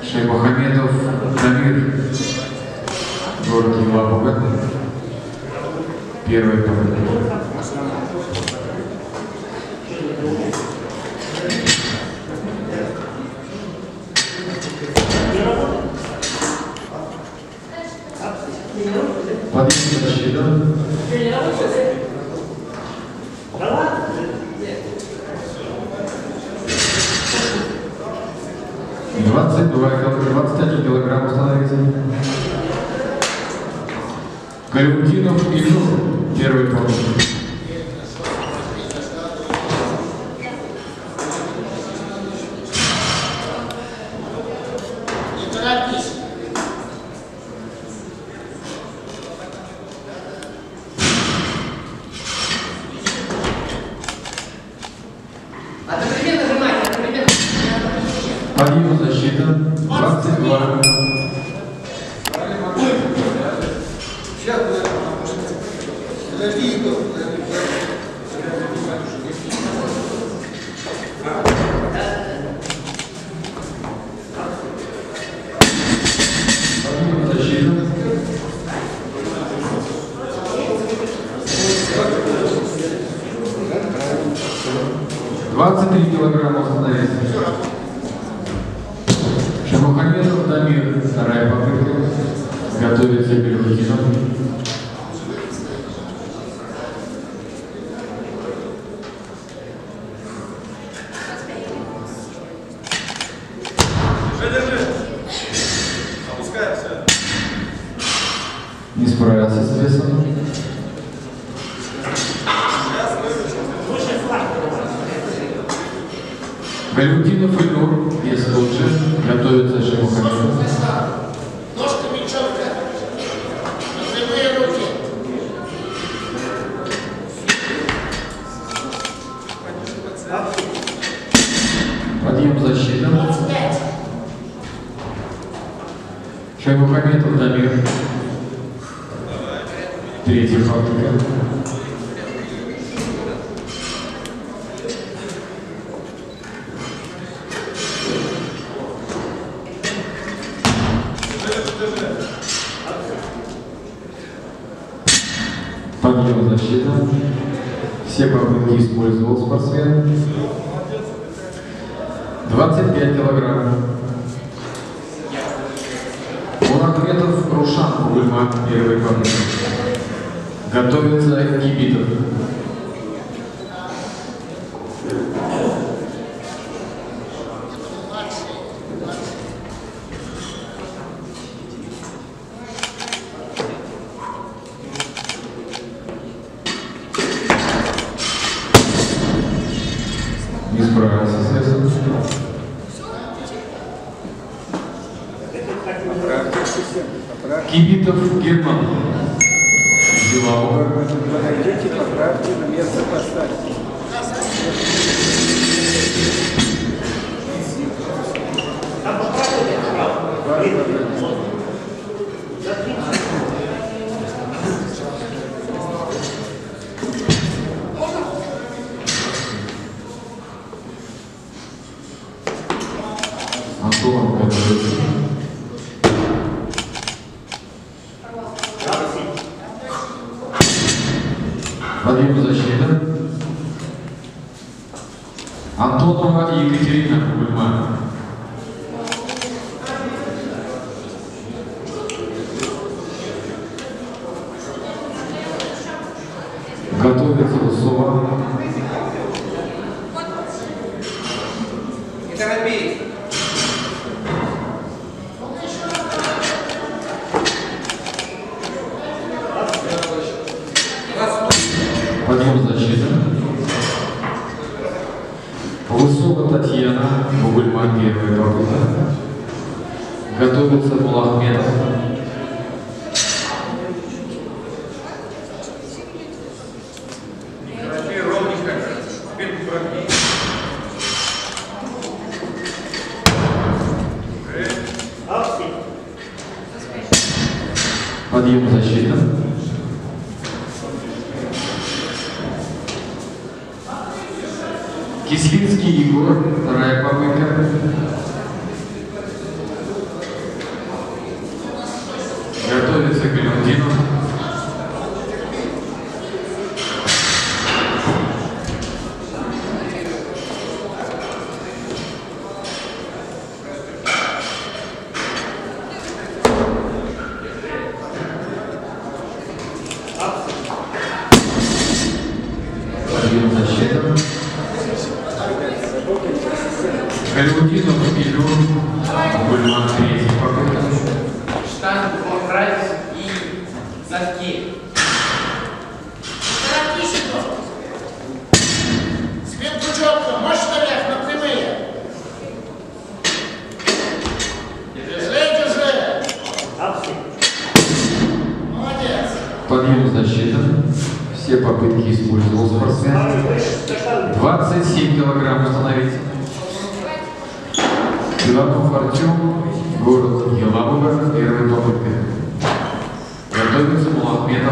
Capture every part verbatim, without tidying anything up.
Шаймухамедов Дамир, город Елабуга, первая попытка. Подъем защита. двадцать два, двадцать один килограмм установите. Галютинов Илюр, первый пункт. Подъем защита. двадцать два. Подъем защита. двадцать три килограмма установить. Шаймухамедов Дамир, вторая попытка. Готовится Галютинов. Не справился с весом. Галютинов Илюр, вес лучше. Готовится Шаймухамедов. Ножками четко. Прямые руки. Подъем защита. Шаймухамедов Дамир. Третья попытка. Подъем защита. Все попытки использовал спортсмен. двадцать пять килограмм. Мурахметов Рушан Бугульман, первый попытка. Готовится Гибитов. Не справился с весом. Кибитов Герман. Елабуга. Подойдите, поправьте, на место поставьте. Антон готовится. Подъем защита. Антонова Екатерина Бугульман. Готовится Усова. Не торопись. Подъем защита. Усова Татьяна Бугульман, первая попытка. Готовится Булахметов. Подъем защита. Кислицкий Егор, вторая попытка. Подъем засчитан. Все попытки использовал спортсмен. двадцать семь килограмм установить. Иванов Артем, город Елабуга, первая попытка. Готовится Мулахметов.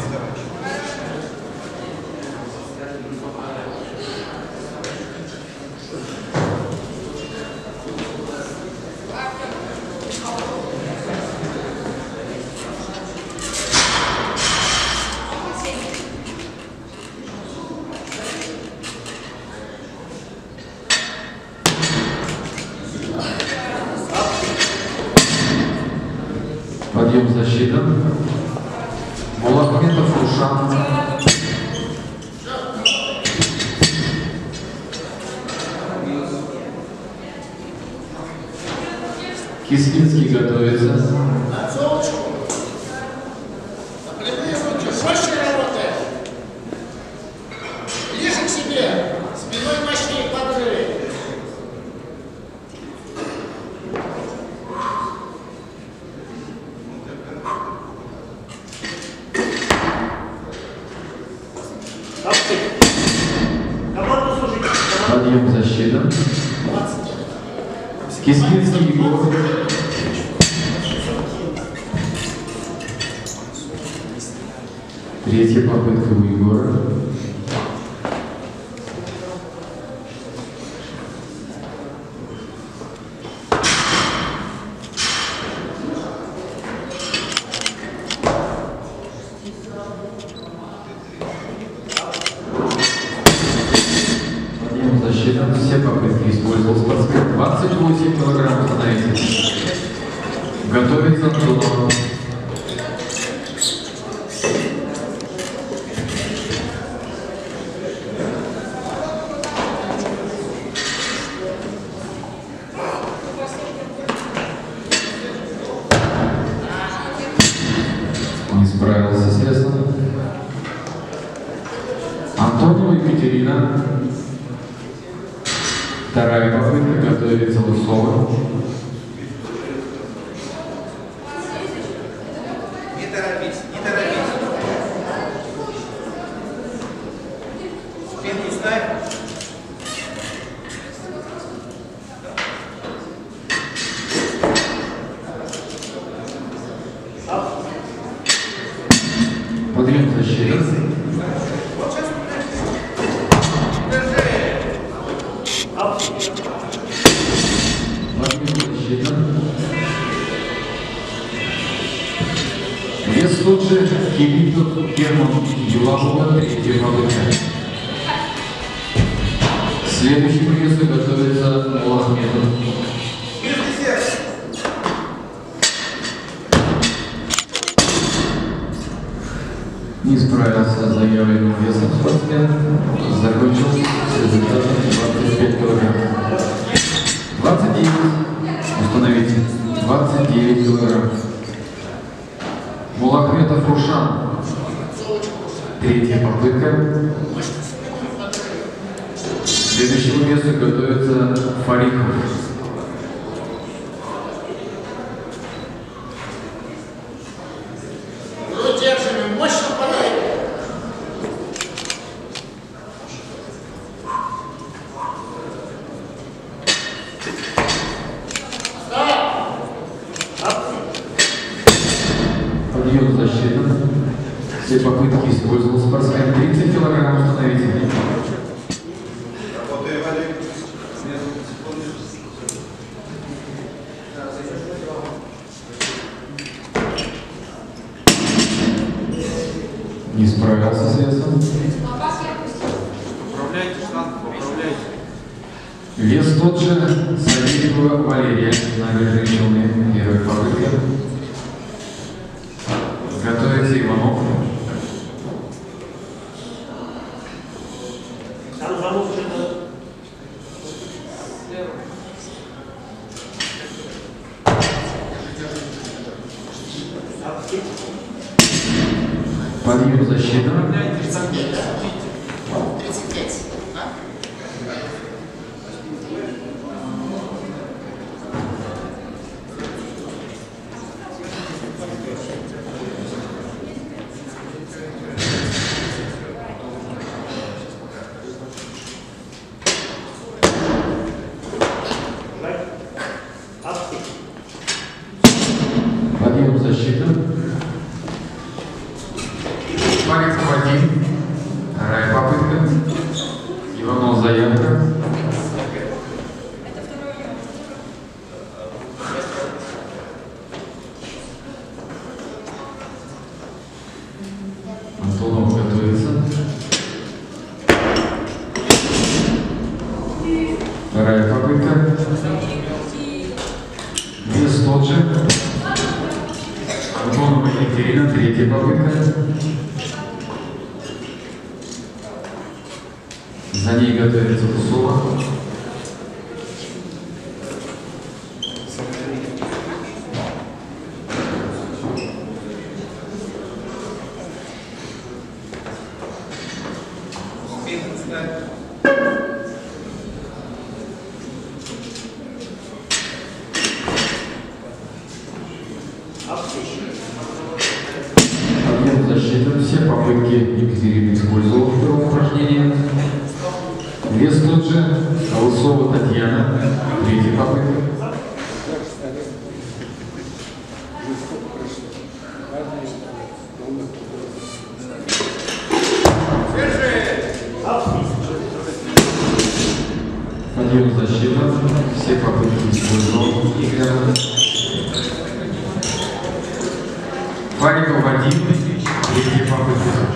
Подъем засчитан. Мулахметов Рушан. Кислинский готовится. На золочку. На прямые руки. Жестче работаешь. Ближе к себе. Спиной мощнее подрыв. Подъем засчитан. Кислинский Егор. Третья попытка у Егора. Подъем засчитан. Все попытки использовал спортсмен. двадцать восемь килограмм установите. Готовится Антонов. Не справился с весом. Антонова Екатерина. Вторая попытка. Готовится Лысова. Не торопись, не торопись. Спину ставь. Подъем защиты. Вот сейчас. Держи. Подъем защиты. Вес лучше. Кибитов Герман Елабуга. Третья попытка. Следующий к весу готовится Мулахметов. Не справился с заявленным весом спортсмен. Закончил с результатом двадцать пять килограмм. двадцать девять. Установите. двадцать девять килограмм. Мулахметов Рушан. Третья попытка. К следующему весу готовится Фарихов. Держим, мощно подай. Подъем засчитан. Все попытки использовал спортсмен. тридцать килограмм установите. Не справился с весом. Управляйте, штанг, управляйте. Вес тот же. Савельева Валерия. Набережные Челны. Первая попытка. Готовится Иванов. Подъем защиты. тридцать пять. А? Подъем защиты. Парень Вадим. Вторая попытка. Иванов заявка. Антонов готовится. Вторая попытка. Вес тот же. Антонова Екатерина, третья попытка. За ней готовится Кусова. Объем защиты. Все попытки Екатерина использовала в первом упражнении. Вес тот же. Алысова Татьяна. Третья попытка. Подъем защиты. Все попытки использовала Игоря. Фариков Вадим, третья попытка.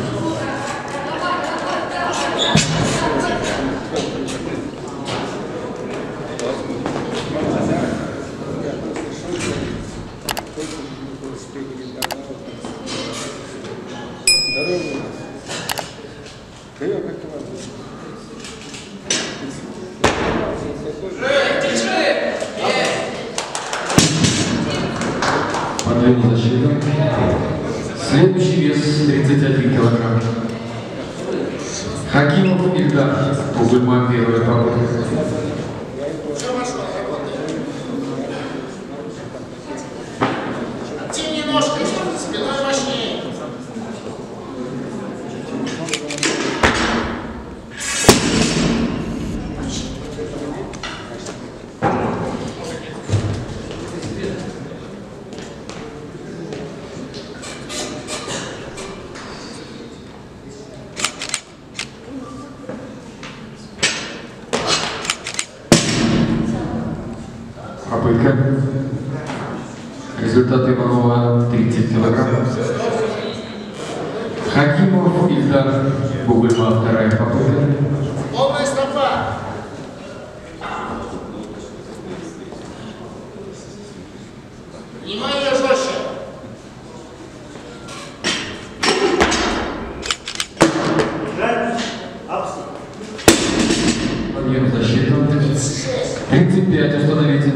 Подъем защиты. Следующий вес тридцать один килограмм. Хакимов Ильдар, Бугульма, первая попытка. Тяни ножкой, спиной мощнее. Попытка. Результат Иванова тридцать килограмм. Хакимов Ильдар, Бугульма, вторая попытка. Полная стопа. Внимание жестче. Подъем защиты. тридцать пять установите.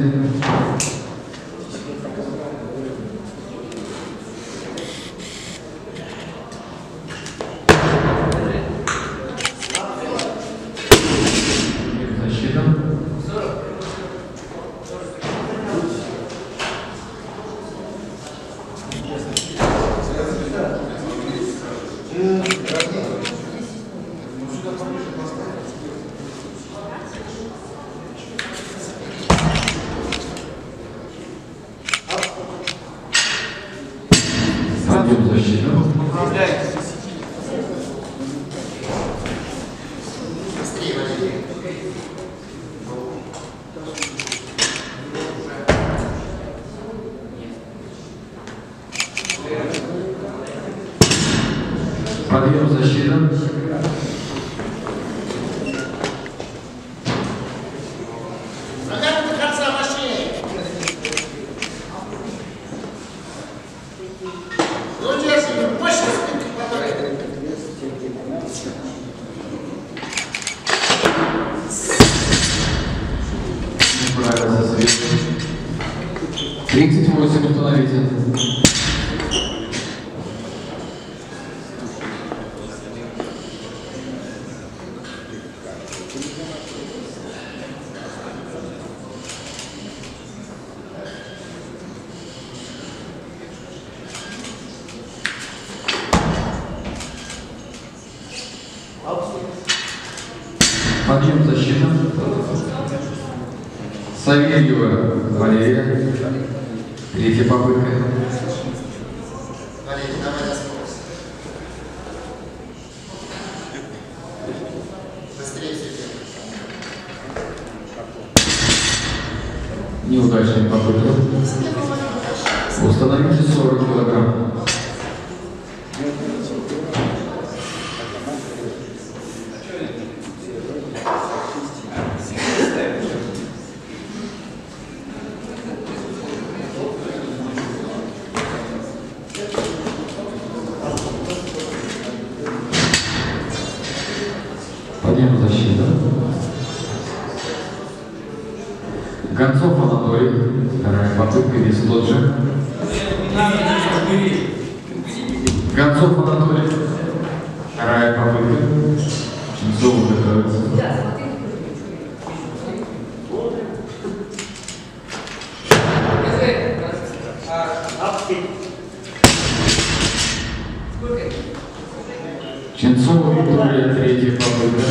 Защита. Подъем защиты. Подъем защиты. Ногами до конца мощнее. Ну, держи, мощно спинки подойдет. Правильно, свет. тридцать восемь установите. Подъем защиты. Савельева Валерия. Третья попытка. Валерий, давай на скорость. Быстрее все делай. Неудачная попытка. Установите сорок килограмм. Подъем защита. Гонцов Анатолий. Вторая попытка, вес тот же. Гонцов Анатолий. Вторая попытка. Ченцов готовится. Ченцова Виктория, третья попытка.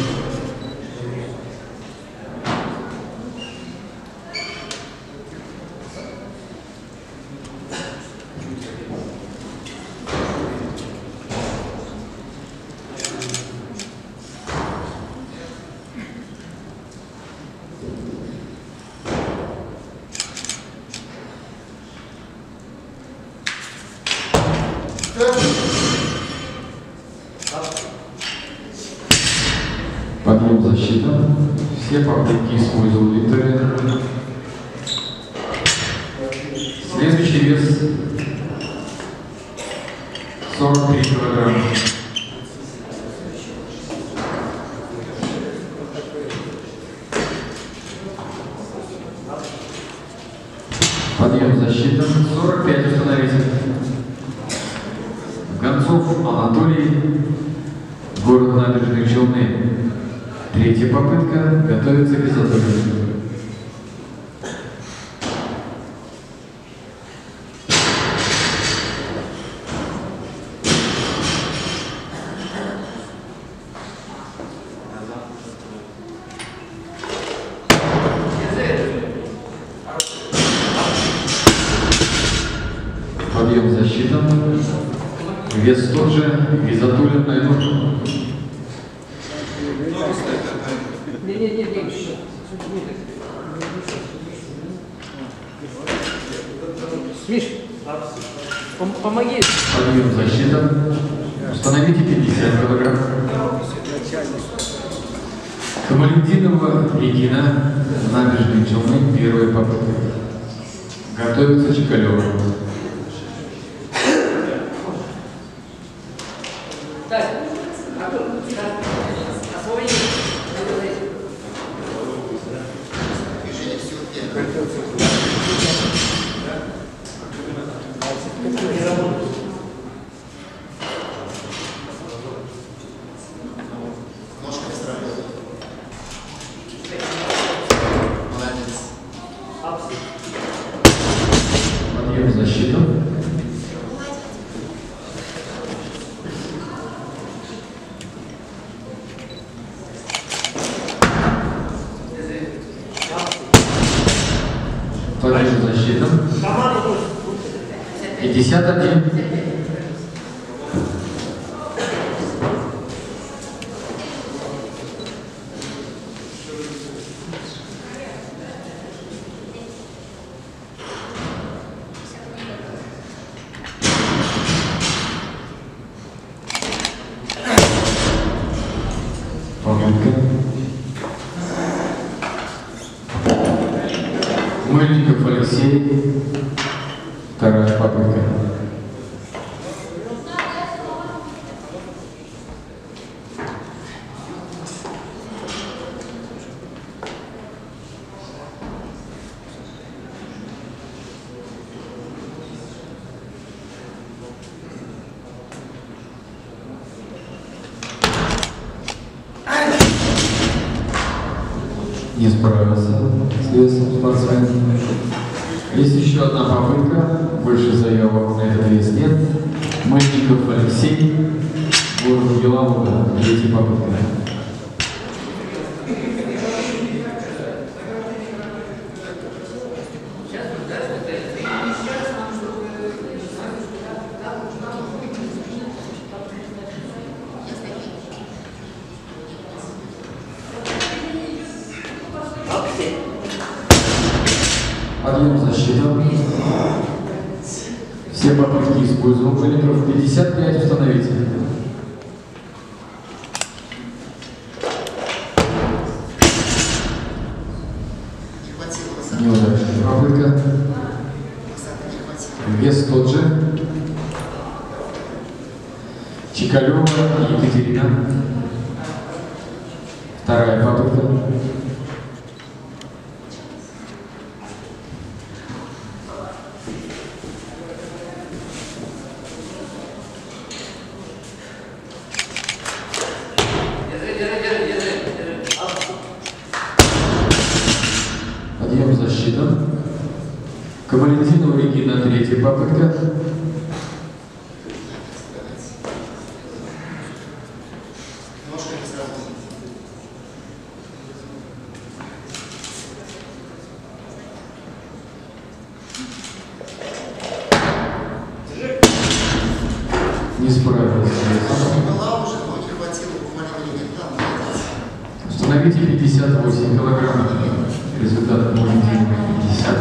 Подъем защита. Все попытки использовал Виктория. Следующий вес сорок три килограмма. Подъем защита. сорок пять установите. Гонцов Анатолий. Город Набережные Челны. Третья попытка. Готовится к изготовлению. Подъем защита. Вес тот же. Изготовлен на эту. Нет, нет, нет, нет. Миш, пом помоги. Подъем защита. Установите пятьдесят килограмм. Камалетдинова Регина. Набережные Челны. Первая попытка. Готовится Чекалева. Ножками сравнивай. Молодец. Подъем защита. Подъем защита. пятьдесят один. Попытка. Мыльников Алексей. Вторая попытка. Не справился с весом спортсмен. Есть еще одна попытка. Больше заявок на этот вес нет. Мыльников Алексей. Город Беловодье. Третья попытка. Подъем защита. Все попытки используем вылетов. пятьдесят пять установите. Не хватило высоты. Неудачная попытка. Высоты не хватило. Вес тот же. Чикалева Екатерина. Вторая попытка. Подъем защита. Камалетдинова Регина, третья попытка. Ножка не сработала. Не справилась. Была уже, но не хватило буквально минут. Там, молодец. Установите пятьдесят восемь килограмм. Результат Камалетдинова пятьдесят.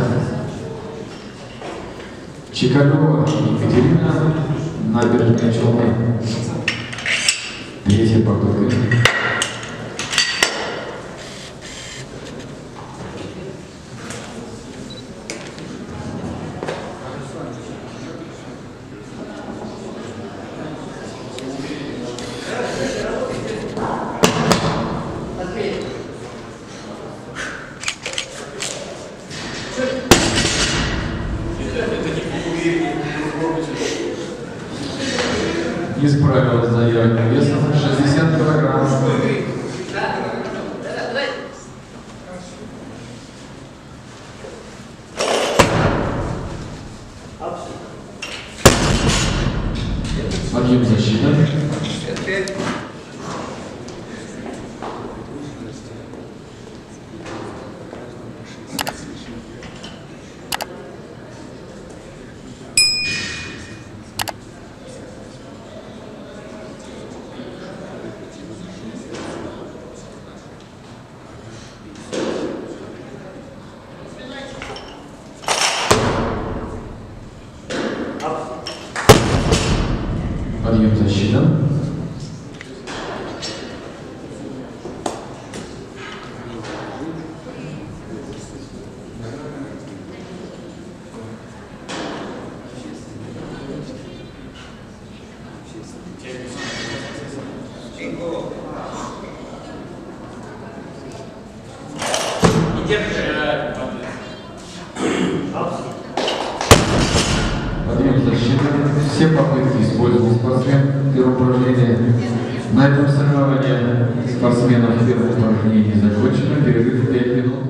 Чикалева Екатерина, Набережные Челны. Третья попытка. Не справилась с заявленным весом шестьдесят килограмм. Подъем защиты. Подъем защита. Подъем защиты. Все попытки использовал спортсмен в первом упражнении. На этом соревнование спортсменов в первом упражнении закончено. Перерыв пять минут.